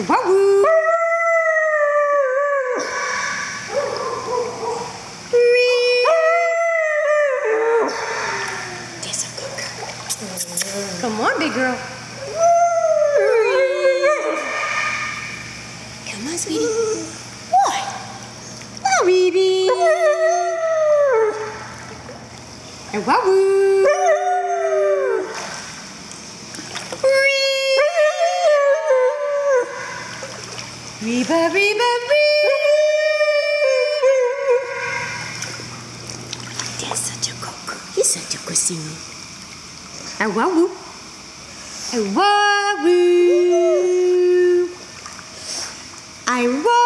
Wahoo! There's a good girl. Come on, big girl. Come on, sweetie. What? Oh, baby. And wahoo! Reba, Reba, Reba. That's such a good girl. He's such a good singer. And wahoo! And wahoo! I wahoo!